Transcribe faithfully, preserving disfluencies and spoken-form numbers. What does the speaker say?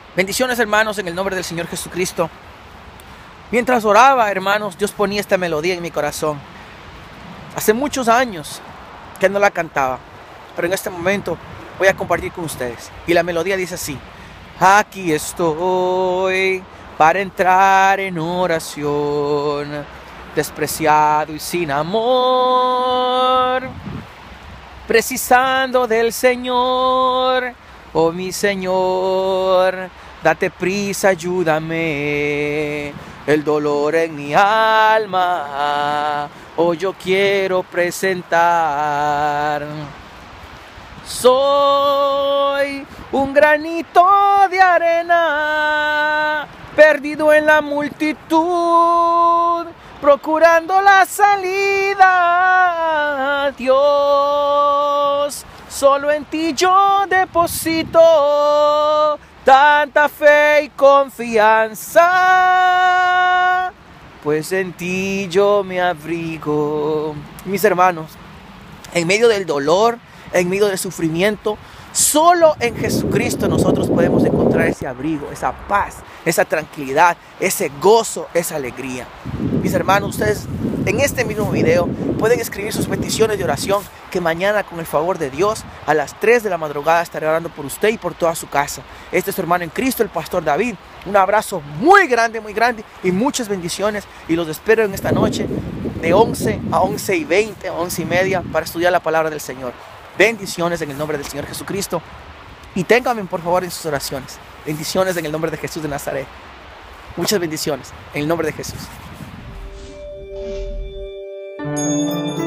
Bendiciones, hermanos, en el nombre del Señor Jesucristo. Mientras oraba, hermanos, Dios ponía esta melodía en mi corazón. Hace muchos años que no la cantaba, pero en este momento voy a compartir con ustedes. Y la melodía dice así: aquí estoy para entrar en oración, despreciado y sin amor, precisando del Señor. Oh mi Señor, date prisa, ayúdame, el dolor en mi alma, oh yo quiero presentar. Soy un granito de arena, perdido en la multitud, procurando la salida. Dios, solo en ti yo deposito tanta fe y confianza, pues en ti yo me abrigo. Mis hermanos, en medio del dolor, en medio del sufrimiento, solo en Jesucristo nosotros podemos encontrar ese abrigo, esa paz, esa tranquilidad, ese gozo, esa alegría. Mis hermanos, ustedes en este mismo video pueden escribir sus peticiones de oración, que mañana, con el favor de Dios, a las tres de la madrugada estaré orando por usted y por toda su casa. Este es su hermano en Cristo, el pastor David. Un abrazo muy grande, muy grande y muchas bendiciones, y los espero en esta noche de once a once y veinte, once y media, para estudiar la palabra del Señor. Bendiciones en el nombre del Señor Jesucristo, y ténganme por favor en sus oraciones. Bendiciones en el nombre de Jesús de Nazaret. Muchas bendiciones en el nombre de Jesús.